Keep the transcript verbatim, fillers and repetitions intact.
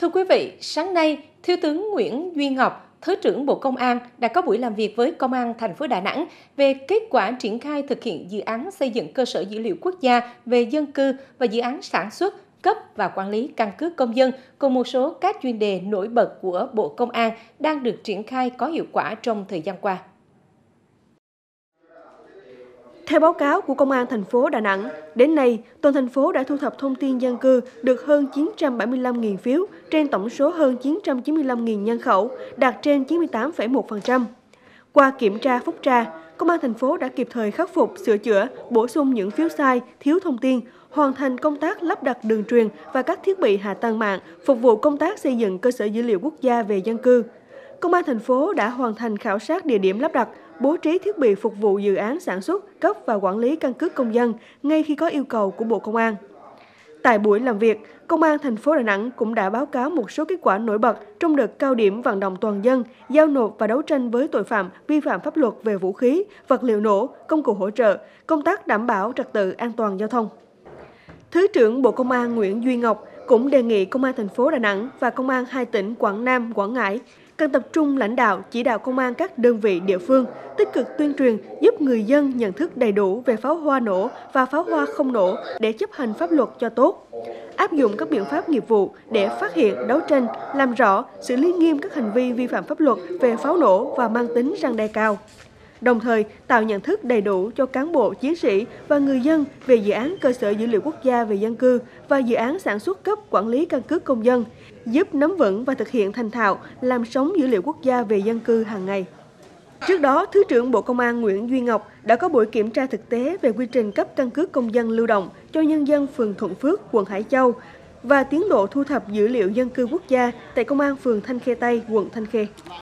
Thưa quý vị, sáng nay, Thiếu tướng Nguyễn Duy Ngọc, Thứ trưởng Bộ Công an đã có buổi làm việc với Công an thành phố Đà Nẵng về kết quả triển khai thực hiện dự án xây dựng cơ sở dữ liệu quốc gia về dân cư và dự án sản xuất, cấp và quản lý căn cước công dân cùng một số các chuyên đề nổi bật của Bộ Công an đang được triển khai có hiệu quả trong thời gian qua. Theo báo cáo của Công an thành phố Đà Nẵng, đến nay, toàn thành phố đã thu thập thông tin dân cư được hơn chín trăm bảy mươi lăm nghìn phiếu trên tổng số hơn chín trăm chín mươi lăm nghìn nhân khẩu, đạt trên chín mươi tám phẩy một phần trăm. Qua kiểm tra phúc tra, Công an thành phố đã kịp thời khắc phục, sửa chữa, bổ sung những phiếu sai, thiếu thông tin, hoàn thành công tác lắp đặt đường truyền và các thiết bị hạ tầng mạng phục vụ công tác xây dựng cơ sở dữ liệu quốc gia về dân cư. Công an thành phố đã hoàn thành khảo sát địa điểm lắp đặt, bố trí thiết bị phục vụ dự án sản xuất, cấp và quản lý căn cước công dân ngay khi có yêu cầu của Bộ Công an. Tại buổi làm việc, Công an thành phố Đà Nẵng cũng đã báo cáo một số kết quả nổi bật trong đợt cao điểm vận động toàn dân, giao nộp và đấu tranh với tội phạm vi phạm pháp luật về vũ khí, vật liệu nổ, công cụ hỗ trợ, công tác đảm bảo trật tự an toàn giao thông. Thứ trưởng Bộ Công an Nguyễn Duy Ngọc cũng đề nghị Công an thành phố Đà Nẵng và Công an hai tỉnh Quảng Nam, Quảng Ngãi cần tập trung lãnh đạo, chỉ đạo công an các đơn vị địa phương tích cực tuyên truyền giúp người dân nhận thức đầy đủ về pháo hoa nổ và pháo hoa không nổ để chấp hành pháp luật cho tốt. Áp dụng các biện pháp nghiệp vụ để phát hiện, đấu tranh, làm rõ, xử lý nghiêm các hành vi vi phạm pháp luật về pháo nổ và mang tính răn đe cao. Đồng thời, tạo nhận thức đầy đủ cho cán bộ, chiến sĩ và người dân về dự án cơ sở dữ liệu quốc gia về dân cư và dự án sản xuất cấp quản lý căn cước công dân, giúp nắm vững và thực hiện thành thạo, làm sống dữ liệu quốc gia về dân cư hàng ngày. Trước đó, Thứ trưởng Bộ Công an Nguyễn Duy Ngọc đã có buổi kiểm tra thực tế về quy trình cấp căn cước công dân lưu động cho nhân dân phường Thuận Phước, quận Hải Châu và tiến độ thu thập dữ liệu dân cư quốc gia tại Công an phường Thanh Khê Tây, quận Thanh Khê.